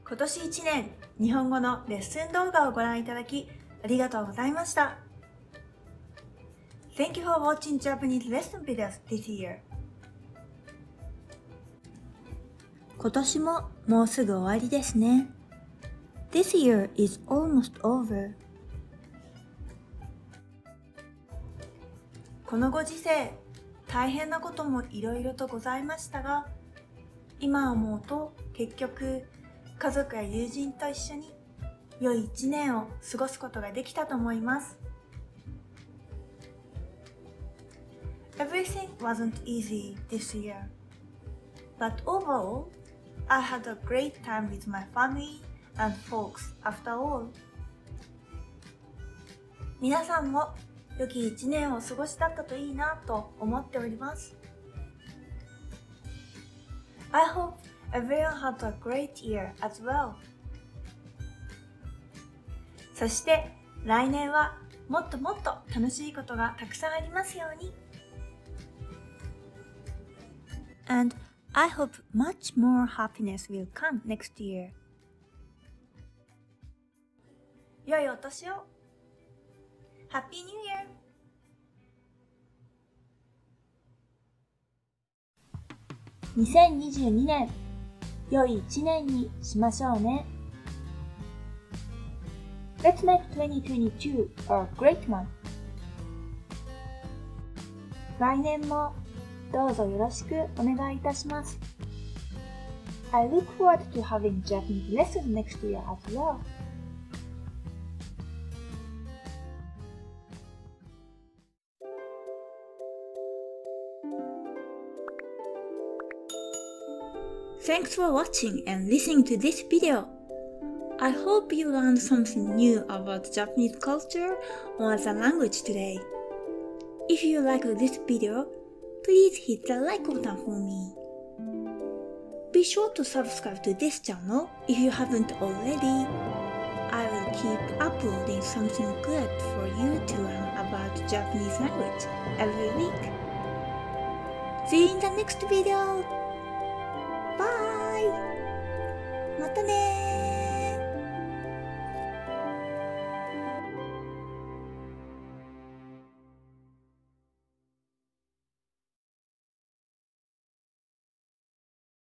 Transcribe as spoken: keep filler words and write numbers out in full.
今年いちねん、日本語のレッスン動画をご覧いただき、ありがとうございました。Thank you for watching Japanese lesson videos this year. 今年ももうすぐ終わりですね。This year is almost over. このご時世、大変なこともいろいろとございましたが、今思うと結局、家族や友人と一緒に良い一年を過ごすことができたと思います。Everything wasn't easy this year, but overall, I had a great time with my family and folks after all. 皆さんも良き一年を過ごしだったといいなと思っております。I hope everyone had a great year as well. そして来年はもっともっと楽しいことがたくさんありますように。And I hope much more happiness will come next year. 良いお年を。Happy New Year! にせんにじゅうにねん、良い一年にしましょうね。Let's make twenty twenty-two a great one. 来年もどうぞよろしくお願いいたします。I look forward to having Japanese lessons next year as well. Thanks for watching and listening to this video. I hope you learned something new about Japanese culture or the language today. If you like this video, please hit the like button for me. Be sure to subscribe to this channel if you haven't already. I will keep uploading something good for you to learn about Japanese language every week. See you in the next video! Bye! またねー